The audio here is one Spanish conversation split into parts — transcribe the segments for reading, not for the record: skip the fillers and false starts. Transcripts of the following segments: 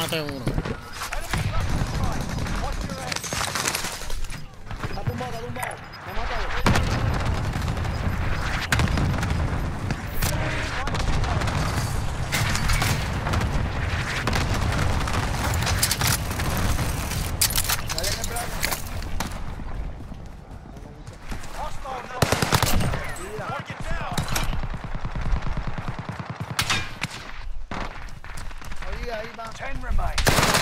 maté uno. Está tumbado, está tumbado. Me ha matado. Dale en el brazo. Ahí va. 10 remain.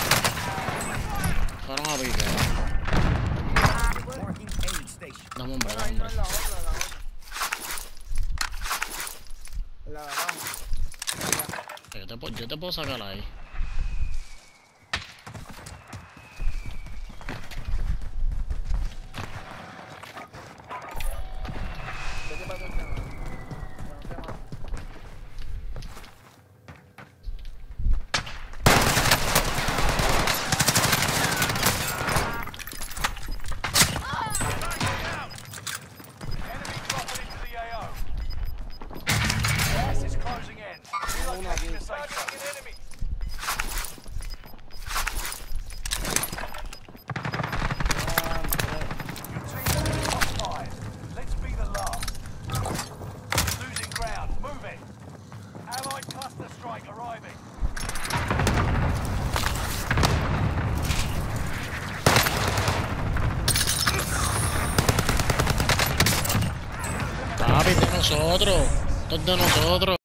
Fueron a pique. Marking aid station. Dame hombre, Bueno, dame ahí no hombre. es la otra, la otra. La de abajo. Yo te puedo sacar ahí. Vete para atrás. Bueno, te mato. Enemy dropping into the AO. Gas is closing in. Relocating the safe zone. Enemy. Your team is top 5. Let's be the last. Losing ground. Move it. Allied cluster strike arriving. Papi, de nosotros. Esto es de nosotros.